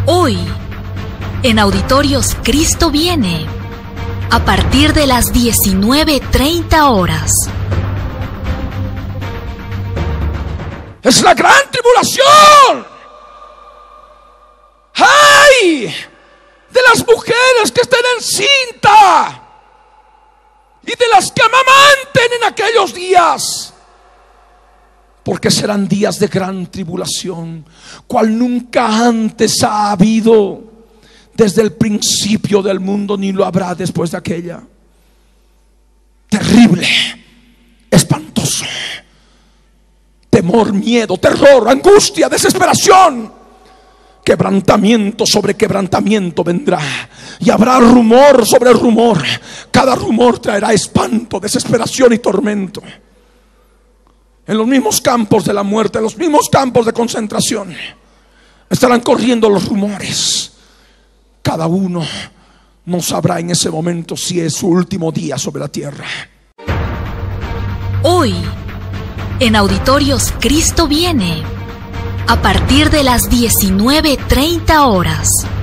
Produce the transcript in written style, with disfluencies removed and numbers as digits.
Hoy, en Auditorios Cristo Viene, a partir de las 19:30 horas. Es la gran tribulación. ¡Ay! De las mujeres que estén encinta y de las que amamanten en aquellos días, porque serán días de gran tribulación, cual nunca antes ha habido desde el principio del mundo, ni lo habrá después de aquella. Terrible, espantoso. Temor, miedo, terror, angustia, desesperación. Quebrantamiento sobre quebrantamiento vendrá, y habrá rumor sobre rumor. Cada rumor traerá espanto, desesperación y tormento. En los mismos campos de la muerte, en los mismos campos de concentración, estarán corriendo los rumores. Cada uno no sabrá en ese momento si es su último día sobre la tierra. Hoy, en Auditorios Cristo Viene, a partir de las 19:30 horas.